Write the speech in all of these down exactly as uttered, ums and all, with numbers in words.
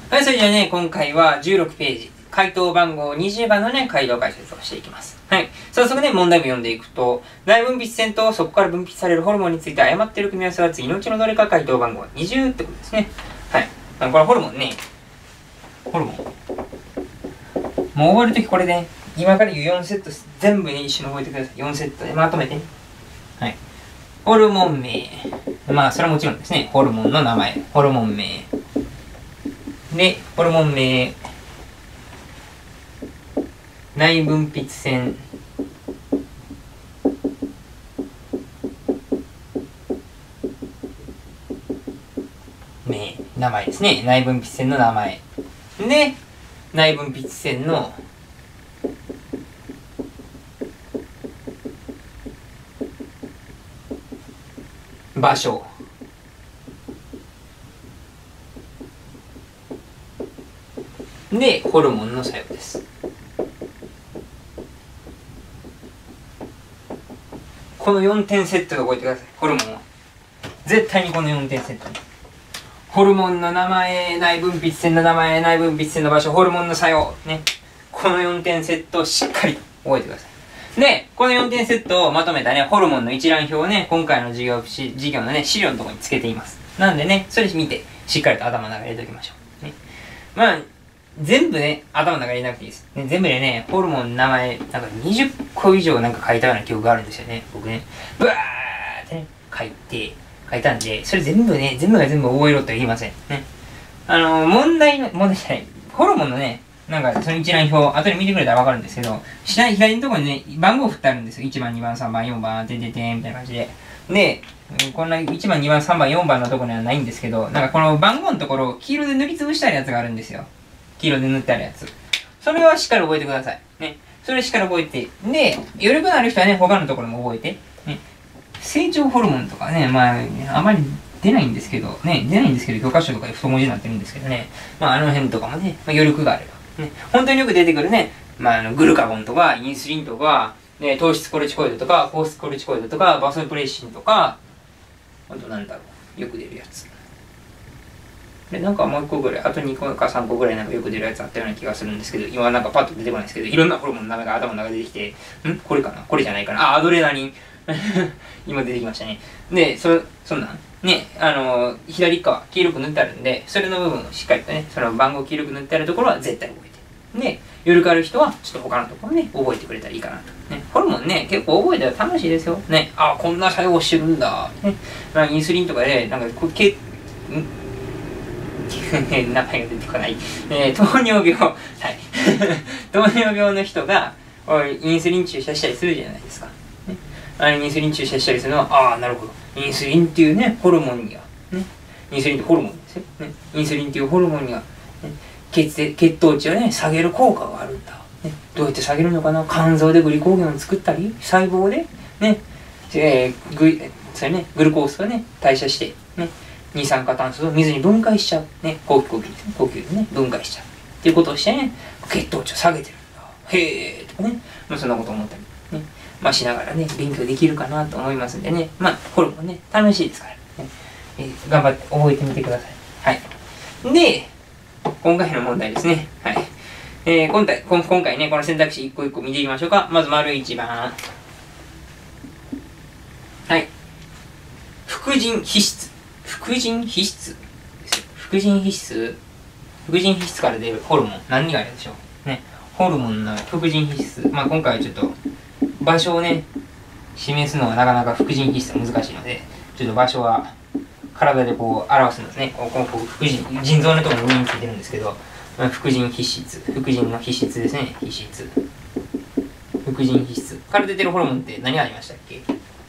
はい、それじゃあね、今回はじゅうろくページ、回答番号にじゅうばんのね、回答解説をしていきます。はい。早速ね、問題文読んでいくと、内分泌腺とそこから分泌されるホルモンについて誤っている組み合わせは次のうちのどれか回答番号はにじゅうってことですね。はい。あのこれホルモンね、ホルモン。もう覚えるときこれね、今から言うよんセット全部ね、一緒に覚えてください。よんセットでまとめて。はい。ホルモン名。まあ、それはもちろんですね。ホルモンの名前。ホルモン名。で、ホルモン名。内分泌腺。名。名前ですね。内分泌腺の名前。で、内分泌腺の場所。で、ホルモンの作用です。このよんてんセットで覚えてください。ホルモンは。絶対にこのよんてんセットに。ホルモンの名前、内分泌腺の名前、内分泌腺の場所、ホルモンの作用。ね。このよんてんセットをしっかり覚えてください。で、このよんてんセットをまとめたね、ホルモンの一覧表をね、今回の授業、授業のね、資料のところにつけています。なんでね、それ見て、しっかりと頭の中に入れておきましょう。ね。まあ、全部ね、頭の中に入れなくていいです。ね、全部でね、ホルモンの名前、なんかにじゅっこ以上なんか書いたような記憶があるんですよね。僕ね。ブワーってね、書いて、書いたんで、それ全部ね、全部が全部覚えろとは言いません。ね。あのー、問題の、問題じゃない。ホルモンのね、なんかその一覧表、後で見てくれたらわかるんですけど、下、左のところにね、番号振ってあるんですよ。いちばん、にばん、さんばん、よんばん、てんてんてん、みたいな感じで。で、こんないちばん、にばん、さんばん、よんばんのところにはないんですけど、なんかこの番号のところを黄色で塗りつぶしてあるやつがあるんですよ。黄色で塗ってあるやつ。それはしっかり覚えてください。ね。それしっかり覚えて。で、余力のある人はね、他のところも覚えて。ね。成長ホルモンとかね、まあ、あまり出ないんですけど、ね、出ないんですけど、教科書とかで太文字になってるんですけどね。まあ、あの辺とかもね、まあ、余力があれば。ね。本当によく出てくるね、まあ、あの、グルカゴンとか、インスリンとか、ね、糖質コルチコイドとか、高質コルチコイドとか、バソプレシンとか、あとなんだろう、よく出るやつ。で、なんかもういっこぐらい、あとにこかさんこぐらいなんかよく出るやつあったような気がするんですけど、今はなんかパッと出てこないですけど、いろんなホルモンの名前が頭の中で出てきて、んこれかなこれじゃないかなあ、アドレナリン。今出てきましたね。で、そ、そんなん。ね、あのー、左側、黄色く塗ってあるんで、それの部分をしっかりとね、その番号黄色く塗ってあるところは絶対覚えて。で、余力ある人は、ちょっと他のところね、覚えてくれたらいいかなと。ね、ホルモンね、結構覚えたら楽しいですよ。ね、あ、こんな作用してるんだ。ね、まあ、インスリンとかで、なんか、こう、け、ん名前が出てこない。えー、糖尿病。はい。糖尿病の人が、インスリン注射したりするじゃないですか。ね、あれインスリン注射したりするのは、ああ、なるほど。インスリンっていうね、ホルモンには、ね、インスリンってホルモンですよ。ね、インスリンっていうホルモンには、ね、血血糖値をね、下げる効果があるんだ。ね、どうやって下げるのかな肝臓でグリコーゲンを作ったり、細胞で、ね、えー、グそれね、グルコースをね、代謝して、ね、二酸化炭素を水に分解しちゃう。ね、呼吸、呼吸ですね。呼吸でね、分解しちゃう。っていうことをしてね、血糖値を下げてるんだ。へーとかね、まあ、そんなこと思ったり、ね、まあしながらね、勉強できるかなと思いますんでね、まあ、ホルモンね、楽しいですから、ね、えー、頑張って覚えてみてください。はい。で、今回の問題ですね。はい。えー、今回、今回ね、この選択肢一個一個見ていきましょうか。まず、丸一番。はい。副腎皮質。副腎皮質ですよ。副腎皮質。副腎皮質から出るホルモン。何があるでしょう。ね。ホルモンの副腎皮質。まあ、今回はちょっと、場所をね、示すのはなかなか副腎皮質は難しいので、ちょっと場所は、体でこう表すんですね。こう、こう、副腎、腎臓のところに上についてるんですけど、まあ、副腎皮質。副腎の皮質ですね。皮質。副腎皮質。から出てるホルモンって何ありましたっけ？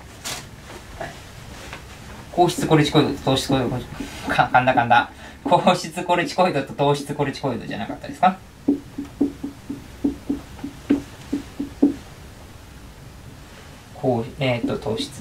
高質コルチコイドと糖質コルチコイド。か、かんだかんだ。高質コルチコイドと糖質コルチコイドじゃなかったですか？高、えー、っと、糖質。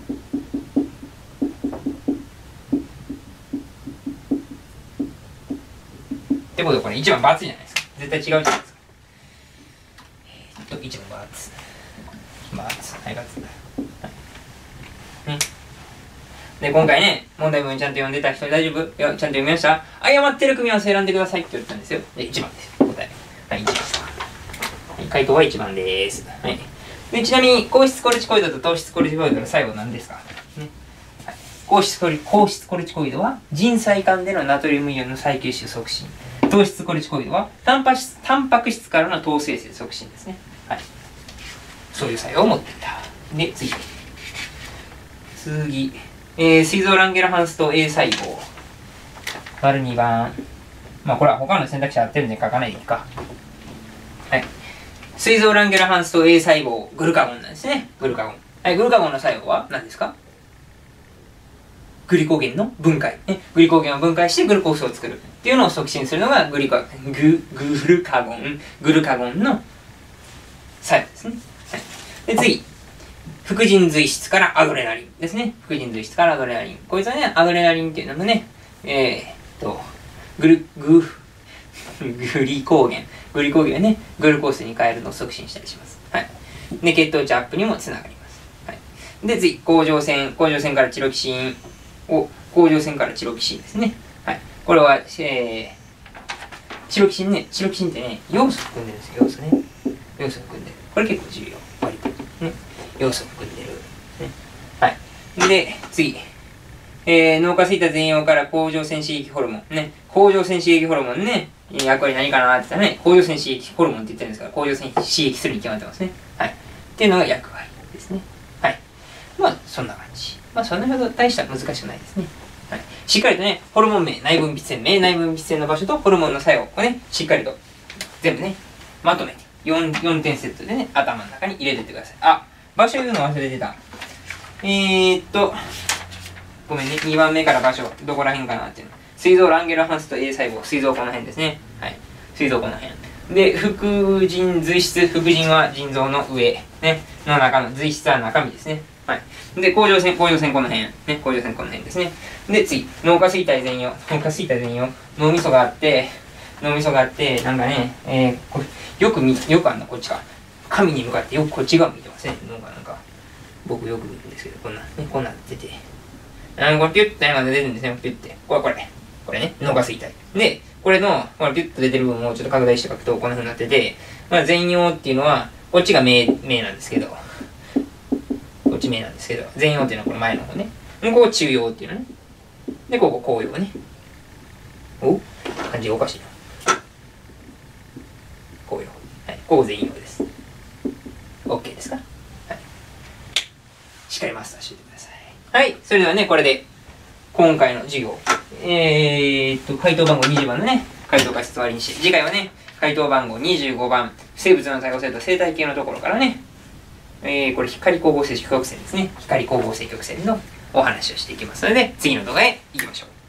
ってことでこれいちばんバツじゃないですか。絶対違うじゃないですか。えー、っと、いちばんバツ。バツ。はい、バツ。はい。ね。 で、今回ね、問題文ちゃんと読んでた人大丈夫？いや、ちゃんと読みました？誤ってる組み合わせ選んでくださいって言ったんですよ。で、いちばんです。答え。はい、いちばんです。はい、回答はいちばんです。はい。で、ちなみに、硬質コルチコイドと糖質コルチコイドの作用は何ですか？ね。はい。硬質コル、硬質コルチコイドは、腎細管でのナトリウムイオンの再吸収促進。糖質コルチコイドは、タンパ質、タンパク質からの糖生成促進ですね。はい。そういう作用を持っていた。で、次。次。えー、膵臓ランゲルハンスと A 細胞。丸にばん。まあ、これは他の選択肢合ってるんで書かないでいいか。はい。膵臓ランゲルハンスと A 細胞、グルカゴンなんですね。グルカゴン。はい、グルカゴンの作用は何ですか？グリコーゲンの分解。ね、グリコーゲンを分解してグルコースを作る。っていうのを促進するのがグリコ、グ、グルカゴン、グルカゴンの作用ですね。はい。で、次。副腎髄質からアドレナリンですね。副腎髄質からアドレナリン。こいつはね、アドレナリンっていうのもね、えー、っと、グル、グ、グリコーゲン。グリコーゲンをね、グルコースに変えるのを促進したりします。はい。で、血糖値アップにもつながります。はい。で、次、甲状腺、甲状腺からチロキシンを、甲状腺からチロキシンですね。はい。これは、えー、チロキシンね、チロキシンってね、要素含んでるんですよ、要素ね。要素含んでる。これ結構重要。割と。ね。要素含んでる。ね。はい。で、次。えー、脳下垂体全葉から甲状腺刺激ホルモン。ね。甲状腺刺激ホルモンね。役割何かなって言ったらね、甲状腺刺激ホルモンって言ってるんですから、甲状腺刺激するに決まってますね。はい。っていうのが役割ですね。はい。まあ、そんな感じ。まあ、そんなほど大した難しくないですね。はい。しっかりとね、ホルモン名、内分泌腺名、内分泌腺の場所とホルモンの作用をね、しっかりと全部ね、まとめて、よん、よんてんセットでね、頭の中に入れてってください。あ、場所言うの忘れてた。えーっと、ごめんね、にばんめから場所、どこら辺かなっていうの。膵臓ランゲルハンスと A 細胞、膵臓この辺ですね。はい。膵臓この辺。で、副腎髄質、副腎は腎臓の上、ね、の中の、髄質は中身ですね。はい。で、甲状腺、甲状腺この辺、ね、甲状腺この辺ですね。で、次、脳下垂体全葉、脳下垂体全葉、脳みそがあって、脳みそがあって、なんかね、えー、これ、よく見、よくあんの、こっちか。神に向かってよくこっち側見てますね。脳がなんか、僕よく見るんですけど、こんな、ね、こんなってて。あの、これピュッと今出てるんですね、ピュッて。これ、これ。これね、脳下垂体。で、これの、これピュッと出てる部分をちょっと拡大して書くと、こんな風になってて、まあ、全葉っていうのは、こっちが目、目なんですけど、こっち目なんですけど、全葉っていうのはこの前の方ね。ここ中葉っていうのね。で、ここ後葉ね。お漢字おかしいな。後葉。はい。ここ全葉です。OK ですか？はい。しっかりマスターしておいてください。はい。それではね、これで、今回の授業、えーっと、回答番号にじゅうばんのね、回答解説終わりにして、次回はね、回答番号にじゅうごばん、生物の多様性と生態系のところからね、えー、これ光光合成曲線ですね。光光合成曲線のお話をしていきますので、次の動画へ行きましょう。